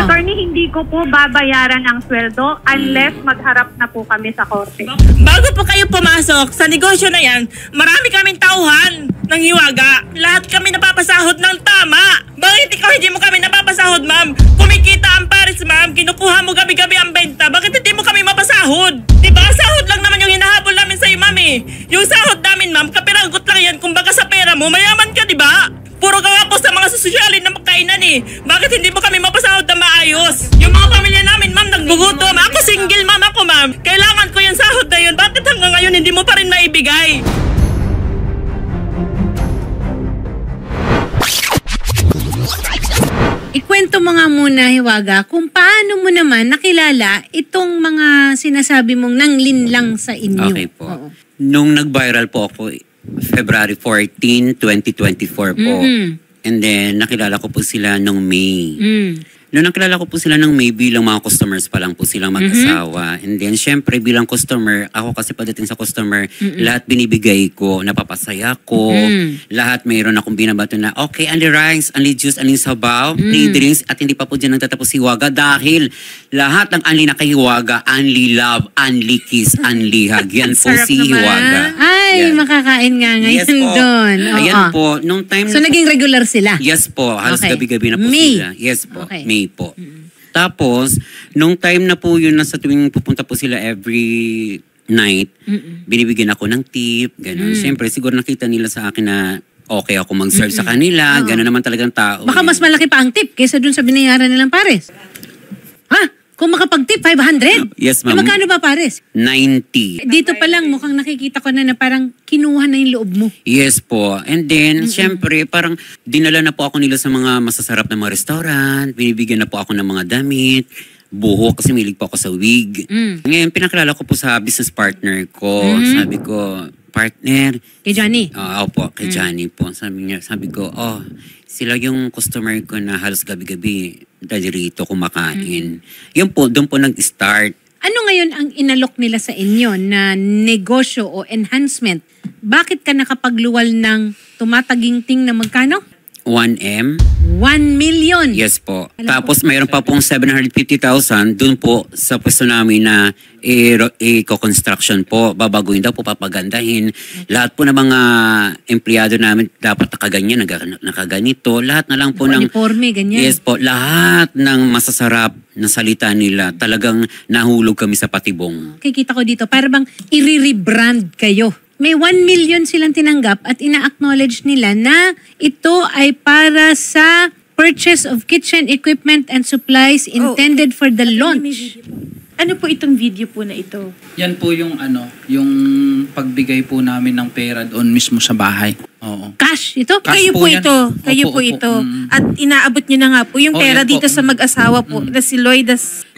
Attorney, hindi ko po babayaran ang sweldo unless magharap na po kami sa korte. Bago po kayo pumasok sa negosyo na yan, marami kaming tauhan ng hiwaga. Lahat kami napapasahod ng tama. Bakit ikaw hindi mo kami napapasahod, ma'am? Kumikita ang Paris, ma'am. Kinukuha mo gabi-gabi ang benta. Bakit hindi mo kami mapasahod? Diba? Sahod lang naman yung hinahabol namin sa'yo, ma'am eh. Yung sahod namin, ma'am, kapiragot lang yan. Kumbaga sa pera mo, mayaman ka, diba? Puro gawa po sa mga sosyalin na magkainan eh. Bakit hindi mo kami mapasahod na maayos? Yung mga pamilya namin, ma'am, nagbugutom. Ako single, ma'am, ako, ma'am. Kailangan ko yung sahod na yun. Bakit hanggang ngayon hindi mo pa rin maibigay? Ikwento mo nga muna, Hiwaga, kung paano mo naman nakilala itong mga sinasabi mong nanglinlang sa inyo. Okay po. Oo. Nung nag-viral po ako, February 14, 2024 po. And then, nakilala ko po sila nung May. Noong nakilala ko po sila ng May, bilang mga customers pa lang po silang mag-asawa. And then, syempre, bilang customer, ako kasi pagdating sa customer, lahat binibigay ko, napapasaya ko. Lahat mayroon akong binabato na, okay, only rice, only juice, only sabaw, free drinks, at hindi pa po dyan nagtatapos si Hiwaga dahil lahat ng only na kay Hiwaga, only love, only kiss, only hug. Yan po si Hiwaga. Ay, Yan. makakain nga ngayon doon. Ayan po, nung time So, naging regular sila? Yes po, halos Okay. gabi-gabi na po May. sila. Yes po, Okay. May po. Tapos, nung time na po yun, sa tuwing pupunta po sila every night, binibigyan ako ng tip, gano'n. Siyempre, siguro nakita nila sa akin na okay ako mag-serve sa kanila, gano'n naman talagang tao. Baka mas malaki pa ang tip kaysa dun sa binayaran nilang pares. Ha? Kung makapag-tip, 500? Yes, ma'am. Magkano ba pares? 90. Dito pa lang, mukhang nakikita ko na parang kinuha na yung loob mo. Yes po. And then, syempre, parang dinala na po ako nila sa mga masasarap na mga restaurant, binibigyan na po ako ng mga damit, buhok, kasi milig po ako sa wig. Ngayon, pinakilala ko po sa business partner ko. Sabi ko, partner. Kay Johnny? Opo, kay Johnny po. Sabi ko, sila yung customer ko na halos gabi-gabi dahil rito kumakain. Yun po, doon po nag-start. Ano ngayon ang inalok nila sa inyo na negosyo o enhancement? Bakit ka nakapagluwal ng tumataginting na magkano? 1M. 1 million. Yes po. Tapos mayroon pa pong 750,000 dun po sa pwesto namin na eco-construction po. Babaguhin daw po, papagandahin. Lahat po ng mga empleyado namin dapat nakaganyan, nakaganito. Lahat na lang po ng... Uniforme, ganyan. Yes po. Lahat ng masasarap na salita nila. Talagang nahulog kami sa patibong. Kikita ko dito, para bang i-rebrand kayo. May 1 million silang tinanggap at ina-acknowledge nila na ito ay para sa purchase of kitchen equipment and supplies intended for the launch. Ano po itong video po na ito? Yan po yung yung pagbigay po namin ng pera doon mismo sa bahay. Oo. Cash ito? Cash Kayo po yan. ito. Kayo Opo, po opo. ito. At inaabot nyo na nga po yung pera yan po. dito sa mag-asawa po na si Loida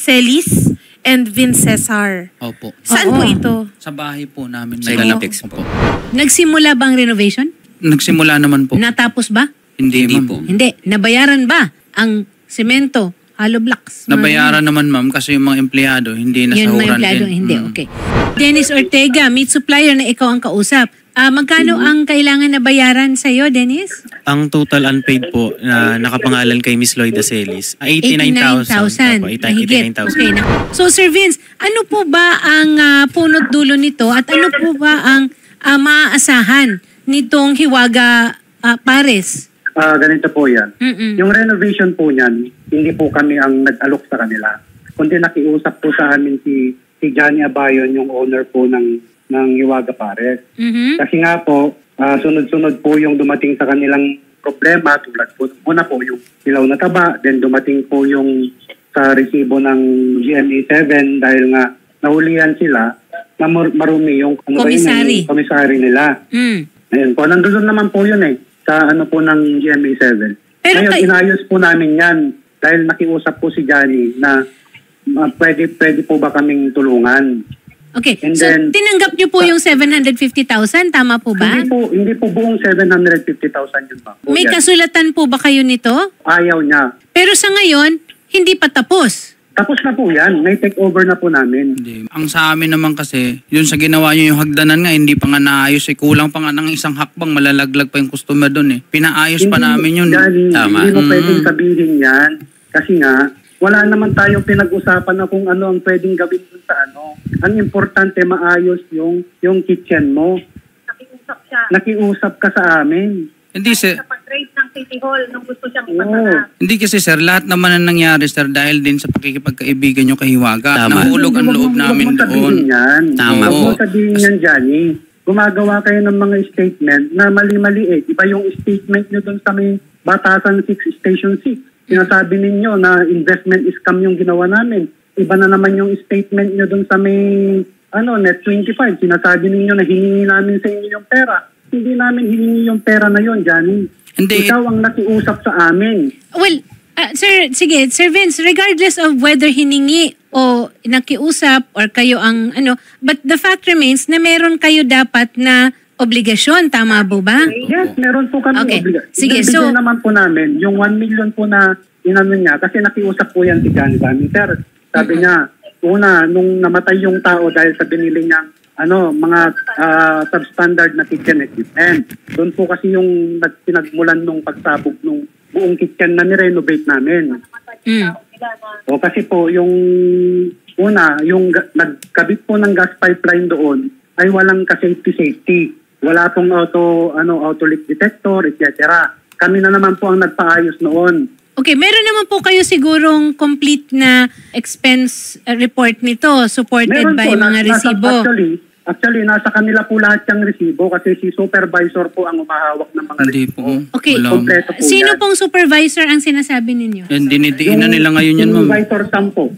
Celis and Vince Cesar. Opo. Saan po ito? Sa bahay po namin. Sa Ilalapex po. Nagsimula ba ang renovation? Nagsimula naman po. Natapos ba? Hindi ma'am. po. Hindi. Nabayaran ba ang semento, hollow blocks? Nabayaran naman ma'am kasi yung mga empleyado hindi Yun, nasahuran may empleyado, din. hindi. Okay. Dennis Ortega, meat supplier na ikaw ang kausap. Magkano ang kailangan na bayaran sa'yo, Dennis? Ang total unpaid po na nakapangalan kay Miss Loida Celis, 89,000. 89,000. 89,000. Okay. So, Sir Vince, ano po ba ang punot dulo nito at ano po ba ang maaasahan nitong Hiwaga Pares? Ganito po yan. Yung renovation po niyan, hindi po kami ang nag-alok sa kanila. Kundi nakiusap po sa amin si Johnny Abayon, yung owner po ng Hiwaga Pares. Kasi nga po, sunod-sunod po yung dumating sa kanilang problema. Tulad po, una po yung ilaw na taba, then dumating po yung sa resibo ng GMA7 dahil nga nahulihan sila na marumi yung komisary nila. Ayun po, nandun naman po yun sa po ng GMA7. Pero ngayon, inayos po namin yan dahil nakiusap po si Johnny na pwede po ba kaming tulungan. Okay. And So, then, tinanggap niyo po yung 750,000, tama po ba? Hindi po buong 750,000 yun pa. May kasulatan po ba kayo nito? Ayaw niya. Pero sa ngayon, hindi pa tapos. Tapos na po yan. May take over na po namin. Hindi. Ang sa amin naman kasi, yun sa ginawa nyo yung hagdanan nga, hindi pa nga naayos. Kulang pa nga ng isang hakbang, malalaglag pa yung customer doon. Pinaayos pa namin yun. Tama. Hindi mo pwedeng sabihin yan. Kasi nga, Wala naman tayong pinag-usapan na kung ano ang pwedeng gawin dun sa ano. Ang importante, maayos yung kitchen mo. Nakiusap siya. Nakiusap ka sa amin. Hindi sir, Sa pag-rate ng City Hall nung gusto siyang ipasara. hindi kasi sir, lahat naman ang nangyari sir dahil din sa pakikipagkaibigan nyo kay Hiwaga. Tama. Nahulog ang loob namin doon. Tama Huwag mo po. sabihin yan, Johnny. Gumagawa kayo ng mga statement na mali-mali eh. Iba yung statement nyo dun sa may Batasan 6, Station 6. Sinasabi ninyo na investment scam yung ginawa namin. Iba na naman yung statement nyo dun sa may Net 25. Sinasabi ninyo na hiningi namin sa inyo yung pera. Hindi namin hiningi yung pera na yon, Johnny. Hindi. Ikaw ang nakiusap sa amin. Well, Sir Vince, regardless of whether hiningi o nakiusap or kayo ang but the fact remains na meron kayo dapat na obligasyon, tama po ba? Yes, meron po kami Okay. obligasyon. Sige, Ibibigay naman po namin yung 1 million po na inano niya kasi nakiusap po yan si Johnny sa amin. Sir, sabi niya, una, nung namatay yung tao dahil sa binili niyang mga substandard na kitchen equipment. Doon po kasi yung pinagmulan nung pagsabog nung buong kitchen na nirenovate namin. O kasi po yung una, yung nagkabit po ng gas pipeline doon ay walang ka-safety. Wala pong auto leak detector, etc. Kami na naman po ang nagpaayos noon. Okay, meron naman po kayo sigurong complete na expense report nito supported Meron by po, mga resibo. Actually, nasa kanila po lahat yung resibo kasi si supervisor po ang umahawak ng mga Hindi resibo. po. Okay, Wala. Kompleto po sino yan. pong supervisor ang sinasabi ninyo? Dinidiin na nila ngayon yan, ma'am. Supervisor Sampo.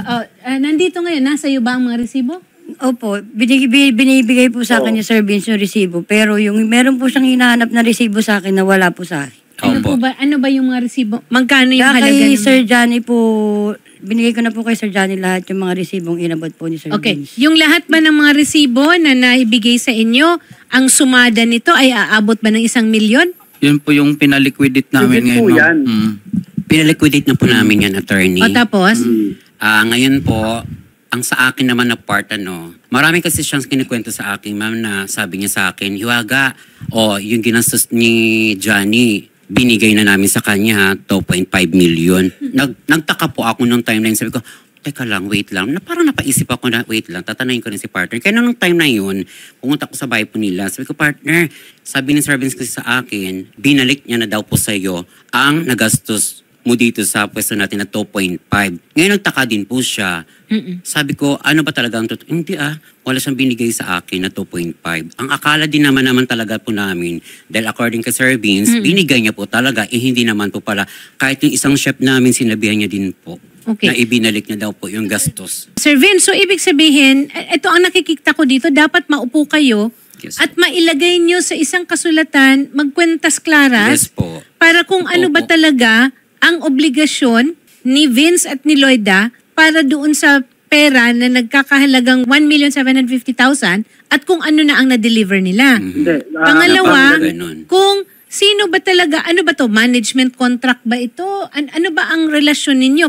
Nandito ngayon, nasa iyo ba ang mga resibo? Opo, binibigay po sa akin yung Sir Vince yung resibo. Pero yung meron po siyang hinahanap na resibo sa akin na wala po sa akin. Ano ba yung mga resibo? Magkano yung halaga Kay naman? Sir Johnny po, binigay ko na po kay Sir Johnny lahat yung mga resibong inabot po ni Sir Okay. Vince. Yung lahat ba ng mga resibo na naibigay sa inyo, ang sumada nito ay aabot ba ng 1 milyon? Yun po yung pinaliquidate namin Higit ngayon, po ma'am. yan. Pinaliquidate na po namin yan, attorney. O tapos? Ngayon po, ang sa akin naman na part, marami kasi siyang kinikwento sa akin, ma'am, na sabi niya sa akin, Hiwaga, yung ginastos ni Johnny, binigay na namin sa kanya, 2.5 million. Nagtaka po ako nung timeline, sabi ko, teka lang, wait lang. Parang napaisip ako na, wait lang, tatanayin ko rin si partner. Kaya nung time na yun, pumunta ko sa bahay po nila. Sabi ko, partner, sabi ni Sir Vince kasi sa akin, binalik niya na daw po sa iyo ang nagastos mo dito sa pwesto natin na 2.5. Ngayon nagtaka din po siya. Sabi ko, ano ba talaga ang totoo? Hindi wala siyang binigay sa akin na 2.5. Ang akala din naman talaga po namin, dahil according kay Sir Vince, binigay niya po talaga, hindi naman po pala. Kahit yung isang chef namin, sinabihan niya din po. Okay. Na ibinalik niya daw po yung gastos. Sir Vince, so ibig sabihin, ito ang nakikita ko dito, dapat maupo kayo Yes. at mailagay nyo sa isang kasulatan, magkwentas klaras, Yes po. para kung ano ba Opo. talaga ang obligasyon ni Vince at ni Lloyda para doon sa pera na nagkakahalagang 1,750,000 at kung ano na ang na-deliver nila. Hindi. Pangalawa, napakalaga nun. kung sino ba talaga, ano ba to, management contract ba ito? Ano ba ang relasyon ninyo?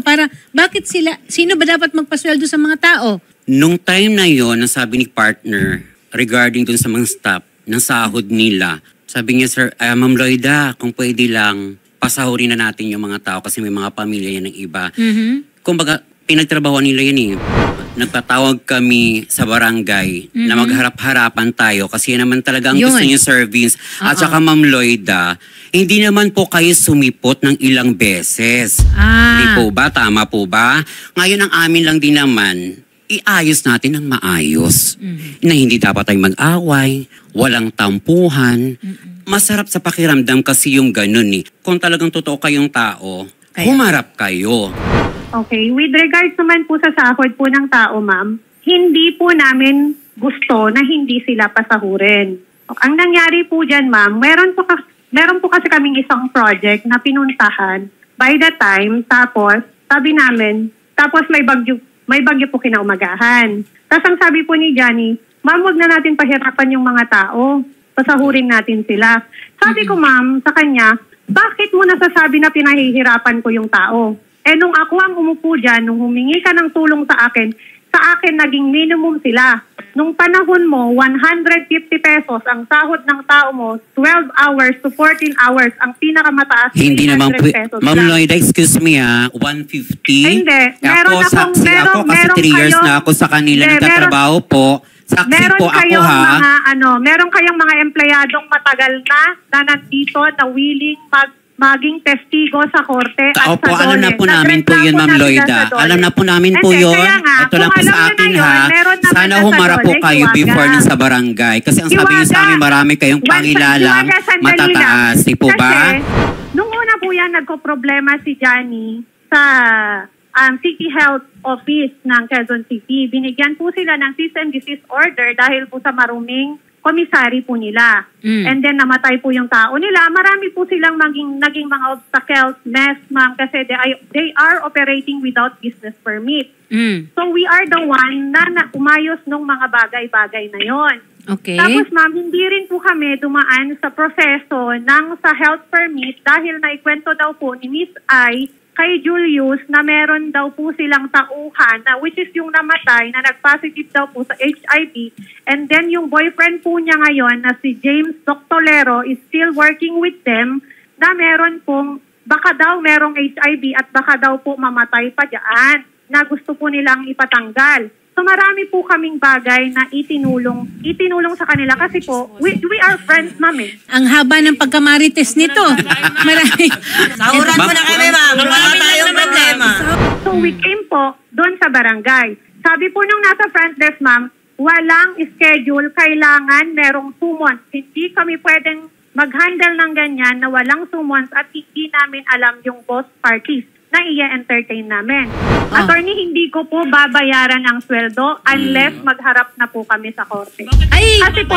Sino ba dapat magpasweldo sa mga tao? Nung time na yon, ang sabi ni partner regarding dun sa mga staff ng sahod nila, sabi niya, Sir, Ma'am Lloyda, kung pwede lang, pasahurin na natin yung mga tao kasi may mga pamilya yan ng iba. Kumbaga, pinagtrabaho nila yan Nagpatawag kami sa barangay na magharap-harapan tayo kasi yan naman talaga ang gusto niya, Sir Vince. At saka Ma'am Lloyda, hindi naman po kayo sumipot ng ilang beses. Hindi po ba? Tama po ba? Ngayon ang amin lang din naman, iayos natin ng maayos. Na hindi dapat tayo mag-away, walang tampuhan. Masarap sa pakiramdam kasi yung ganun Kung talagang totoo kayong tao, humarap kayo. Okay, with regards naman po sa sahod po ng tao, ma'am, hindi po namin gusto na hindi sila pasahurin. Ang nangyari po dyan, ma'am, meron po kasi kaming isang project na pinuntahan by the time, tapos sabi namin, tapos may bagyo po kinaumagahan. Tapos ang sabi po ni Johnny, ma'am, wag na natin pahirapan yung mga tao, pasahurin natin sila. Sabi ko, ma'am, sa kanya, bakit mo nasasabi na pinahihirapan ko yung tao? Nung ako ang umupo dyan, nung humingi ka ng tulong sa akin, sa akin naging minimum sila. Nung panahon mo, 150 pesos ang sahod ng tao mo, 12 hours to 14 hours ang pinakamataas. Hindi naman po. Pesos Ma'am lang. Lloyda, excuse me 150. Ay, hindi. Ako, saksi ako kasi 3 years na ako sa kanila nagtatrabaho po. Saksi Meron po ako kayong ha. meron kayong mga empleyadong matagal na nandito na willing maging testigo sa korte at Opo, sa alam na po namin po yun, Ma'am Lloyda. Alam na po namin po yun. Ito lang po sa akin ha. Sana humarap po kayo before nun sa barangay. Kasi ang sabi niyo sa amin, marami kayong pangilalang matataas. Di po ba? Kasi, nung una po yan, nagko-problema si Johnny sa City Health Office ng Quezon City. Binigyan po sila ng cease and desist order dahil po sa maruming komisari po nila. And then namatay po yung tao nila. Marami po silang naging mga obstacles, mess, ma'am, kasi they are operating without business permit. So we are the one na umayos ng mga bagay-bagay na yon. Okay. Tapos ma'am, hindi rin po kami dumaan sa proseso sa health permit dahil naikwento daw po ni Miss I kay Julius na meron daw po silang tauhan na which is yung namatay na nag-positive daw po sa HIV, and then yung boyfriend po niya ngayon na si James Doctolero is still working with them na meron pong baka daw merong HIV at baka daw po mamatay pa dyan na gusto po nilang ipatanggal. So marami po kaming bagay na itinulong sa kanila kasi po we are friends, ma'am. Ang haba ng pagkamarites nito. Marami. Sahuran mo na kami, ma'am. Wala tayong problema. So we came po doon sa barangay. Sabi po nung nasa front desk, ma'am, walang schedule, kailangan merong summons. Hindi kami pwedeng mag-handle ng ganyan na walang summons at hindi namin alam yung boss parties na i-entertain namin. Attorney, hindi ko po babayaran ang sweldo unless magharap na po kami sa korte. Ay! Kasi po,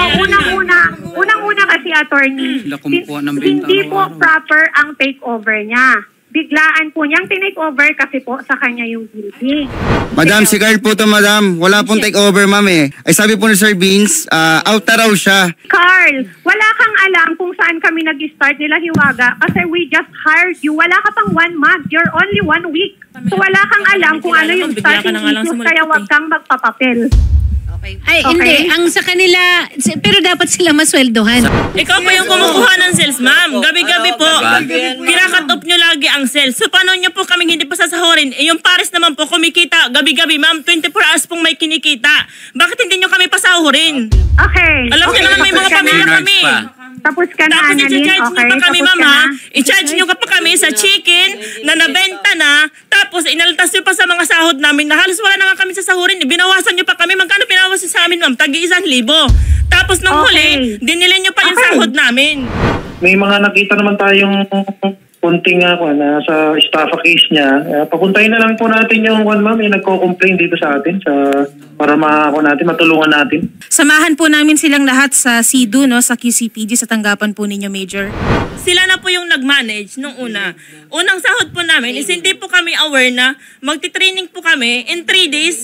unang-una kasi attorney, Sila kumukuha ng benta hindi po araw-araw. proper ang takeover niya. Biglaan po niyang tinake-over kasi po sa kanya yung building. Madam, si Carl po to, madam. Wala pong take over, ma'am eh. Ay sabi po ni Sir Vince, out na raw siya. Carl, wala kang alam kung saan kami nag-start nila Hiwaga kasi we just hired you. Wala ka pang 1 month. You're only 1 week. So wala kang alam kung ano yung starting issues kaya wag kang magpapapel. Ay, hindi. Ang sa kanila, pero dapat sila masweldohan. Ikaw po yung kumukuha ng sales, ma'am. Gabi-gabi po. Kinakatop nyo lagi ang sales. So, paano nyo po kaming hindi pa sasahurin? Eh, yung pares naman po, kumikita. Gabi-gabi, ma'am. 24 hours pong may kinikita. Bakit hindi nyo kami pasahurin? Okay. Alam nyo naman may mga pamilya kami. Tapos ka na, Tapos Annalyn. i-charge nyo pa kami, ma'am, ha? I-charge nyo pa kami sa chicken na nabenta na. Tapos, inaltas nyo pa sa mga sahod namin na halos wala na nga kami sasahurin. Binawasan nyo pa kami. Magkano pinawasan sa amin, ma'am? Tagi 1,000. Tapos, nung huli, dinilin nyo pa yung sahod namin. May mga nakita naman tayong kunting sa estafa case niya. Papuntahin na lang po natin yung ma'am, yung nagko-complain dito sa atin para matulungan natin. Samahan po namin silang lahat sa CIDU, no, sa QCPD, sa tanggapan po ninyo, Major. Sila na po yung nag-manage nung una. Unang sahod po namin is hindi po kami aware na magti-training po kami in 3 days,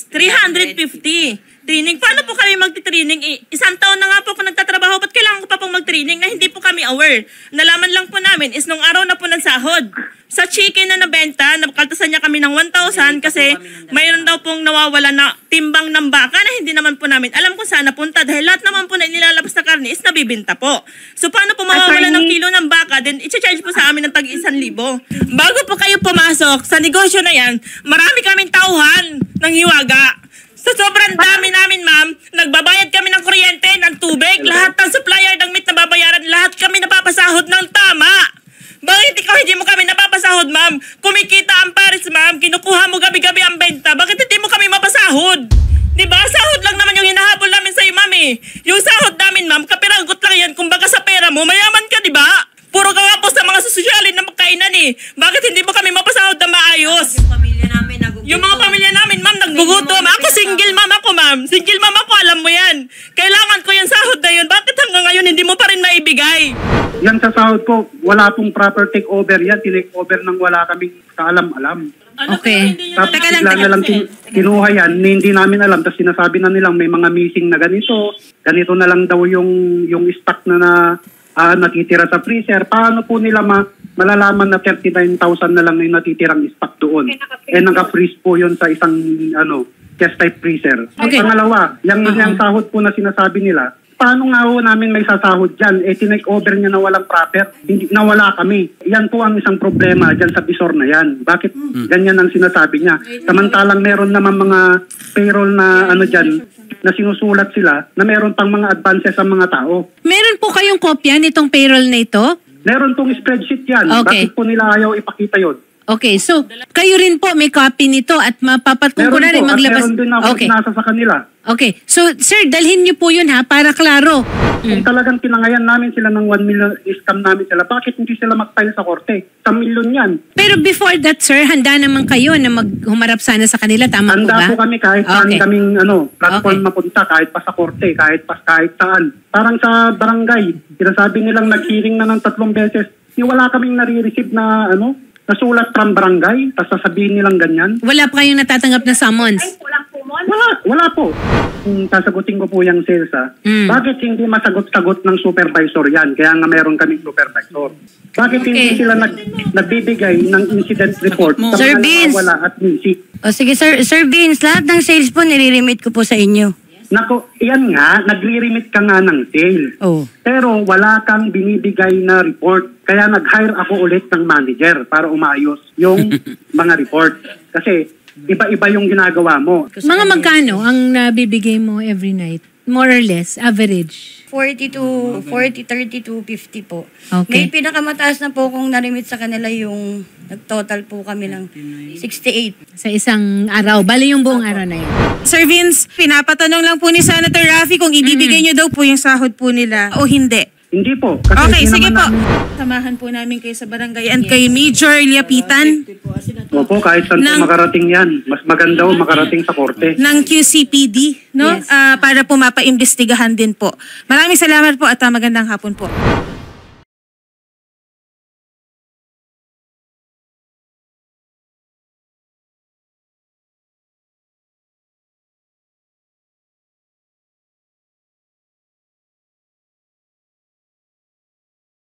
350. Training. Paano po kami magti-training? Isang taon na nga po ako nagtatrabaho, ba't kailangan ko pa pong mag-training na hindi po kami aware? Nalaman lang po namin is nung araw na po ng sahod. Sa chicken na nabenta, nakaltasan niya kami ng 1,000 kasi mayroon daw pong nawawala na timbang ng baka na hindi naman po namin alam kung saan napunta dahil lahat naman po na inilalabas na karne is nabibinta po. So paano po mawawala ng kilo ng baka, then i-charge po sa amin ng tag 1,000. Bago po kayo pumasok sa negosyo na yan, marami kaming tauhan ng Hiwaga. Sa sobrang dami namin, ma'am, nagbabayad kami ng kuryente, ng tubig, lahat ng supplier ng meat na babayaran, lahat kami napapasahod ng tama. Bakit ikaw hindi mo kami napapasahod, ma'am? Kumikita ang pares, ma'am, kinukuha mo gabi-gabi ang benta, bakit hindi mo kami mapasahod? Diba? Sahod lang naman yung hinahabol namin sa'yo, ma'am eh. Yung sahod namin, ma'am, kapiragot lang yan, kumbaga sa pera mo, mayaman ka, diba? Puro ka nga po sa mga sosyalin na magkainan eh. Bakit hindi mo kami mapasahod na maayos? Yung mga pamilya namin, ma'am, nagbugutom. Ako single ma'am ako, ma'am. Single ma'am ako, alam mo yan. Kailangan ko yung sahod na yun. Bakit hanggang ngayon hindi mo pa rin maibigay? Yan sa sahod ko, wala pong proper takeover yan. Tinake-over nang wala kaming kaalam-alam. Okay. Tapos bigla na lang kinuha yan, hindi namin alam. Tapos sinasabi na nilang may mga missing na ganito. Ganito na lang daw yung stock na natitira sa freezer. Paano po nila malalaman na 39,000 na lang yung natitirang stock doon? Naka-freeze po yun sa isang chest type freezer. Okay. Pangalawa, yung sahod po na sinasabi nila, paano nga ho namin may sasahod dyan? Tinake over niya na walang proper, hindi, na wala kami. Yan po ang isang problema dyan sa Bisor na yan. Bakit ganyan ang sinasabi niya? Samantalang meron naman mga payroll na dyan, na sinusulat sila na meron pang mga advances sa mga tao. Meron po kayong kopya nitong payroll na ito? Meron tong spreadsheet yan. Okay. Bakit po nila ayaw ipakita yun? Okay, so kayo rin po may copy nito at kung Meron kunwari po, at maglabas. meron din ako nasa sa kanila. Okay, so sir, dalhin niyo po yun ha, para klaro. Kung talagang pinangayan namin sila ng 1 million, scam namin sila, bakit hindi sila mag-file sa korte? 1 million yan. Pero before that sir, handa naman kayo na maghumarap sana sa kanila, tama po ba? Handa po kami kahit saan kaming platform mapunta, kahit pa sa korte, kahit saan. Parang sa barangay, sinasabi nilang nag-hearing na ng 3 beses, wala kaming nare-receive na nasulat from barangay, tapos sasabihin nilang ganyan. Wala pa kayong natatanggap na summons? Wala po. Kung sasagutin ko po yung sales bakit hindi masagot-sagot ng supervisor yan? Kaya nga meron kaming supervisor. Bakit hindi sila nagbibigay ng incident report sa Sir mga Vince. wala at busy? O sige, Sir Vince, lahat ng sales po nire-remit ko po sa inyo. Nako, yan nga, nagre-remit ka nga ng sales. Oh. Pero wala kang binibigay na report. Kaya nag-hire ako ulit ng manager para umayos yung mga report. Kasi iba-iba yung ginagawa mo. Mga magkano ang nabibigay mo every night? More or less, average? 40, 30 to 50 po. Okay. May pinakamataas na po kung narimit sa kanila yung nag-total po kami ng 68. Sa isang araw. Bali yung buong araw na yun. Sir Vince, pinapatanong lang po ni Senator Raffy kung ibibigay niyo daw po yung sahod po nila o hindi. Hindi po. Kasi Okay, hindi sige po. naman Samahan po namin kayo sa barangay and kay Major Liapitan Opo, kahit saan po makarating yan. Mas maganda o makarating sa korte. ng QCPD, no? Yes. Para po mapaimbestigahan din po. Maraming salamat po at magandang hapon po.